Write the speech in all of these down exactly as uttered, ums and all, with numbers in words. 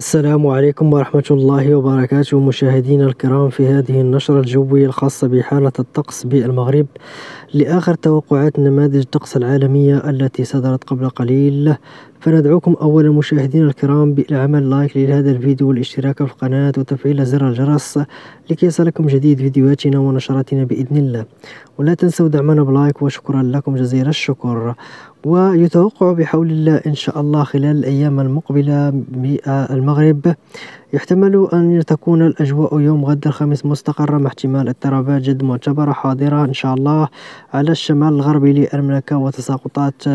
السلام عليكم ورحمة الله وبركاته مشاهدينا الكرام في هذه النشرة الجوية الخاصة بحالة الطقس بالمغرب لآخر توقعات نماذج الطقس العالمية التي صدرت قبل قليل. فندعوكم أولا مشاهدينا الكرام بالعمل لايك لهذا الفيديو والاشتراك في القناة وتفعيل زر الجرس لكي يصلكم جديد فيديوهاتنا ونشراتنا بإذن الله، ولا تنسوا دعمنا بلايك وشكرا لكم جزيل الشكر. ويتوقع بحول الله إن شاء الله خلال الأيام المقبلة بالمغرب يحتمل أن تكون الأجواء يوم غد الخميس مستقرة مع احتمال اضطرابات جد معتبرة حاضرة إن شاء الله على الشمال الغربي للمملكة، وتساقطات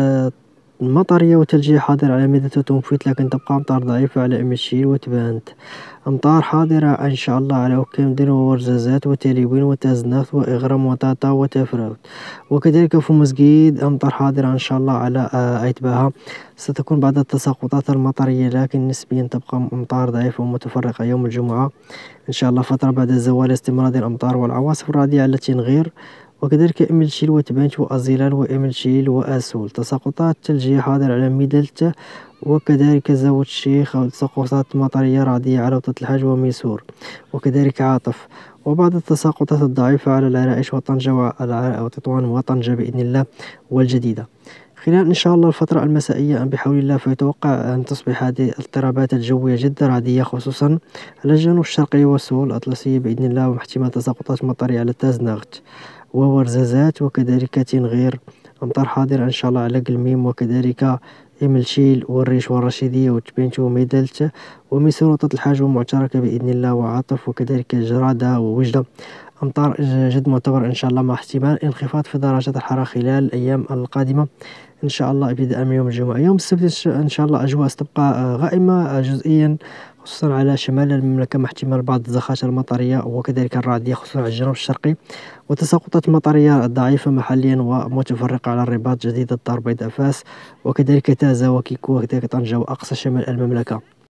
مطرية وثلجية حاضرة على مدى تومفيت، لكن تبقى أمطار ضعيفة على إمشيل وتبانت. أمطار حاضرة إن شاء الله على وكامدن وورزازات وتليوين وتازناث وإغرام وطاطا وتفراوت، وكذلك في مسجد أمطار حاضرة إن شاء الله على أيتباها. ستكون بعض التساقطات المطرية لكن نسبيا تبقى أمطار ضعيفة ومتفرقة يوم الجمعة إن شاء الله، فترة بعد زوال استمرار الأمطار والعواصف الرعدية التي نغير، وكذلك إملشيل وتبانت وأزيلال وإملشيل وأسول. تساقطات ثلجية حاضرة على ميدلت وكذلك زاوية الشيخ، أو تساقطات مطرية رعدية على وطة الحاج وميسور وكذلك عاطف، وبعض التساقطات الضعيفة على العرائش وطنجة وتطوان وطنجة بإذن الله والجديدة خلال إن شاء الله الفترة المسائية بحول الله. فيتوقع أن تصبح هذه الاضطرابات الجوية جدا رعدية خصوصا على الجنوب الشرقي والسهول الأطلسية بإذن الله، واحتمال تساقطات مطرية على تازناغت وورزازات وكذلك تنغير. أمطار حاضرة إن شاء الله على قلميم وكذلك إملشيل والريش والرشيدية وتبينت وميدلت وميسور وطة الحاج ومعتركة بإذن الله وعاطف وكذلك جرادة ووجدة. أمطار جد معتبر إن شاء الله مع احتمال انخفاض في درجات الحرارة خلال الأيام القادمة إن شاء الله ابتداء من يوم الجمعة. يوم السبت إن شاء الله أجواء ستبقى غائمة جزئيا خصوصا على شمال المملكة مع احتمال بعض الزخارف المطرية وكذلك الرعدية خصوصا على الجنوب الشرقي، وتساقطات مطرية ضعيفة محليا ومتفرقة على الرباط جديد الدار بيضاء فاس وكذلك تازة وكيكو وكذلك طنجة وأقصى شمال المملكة.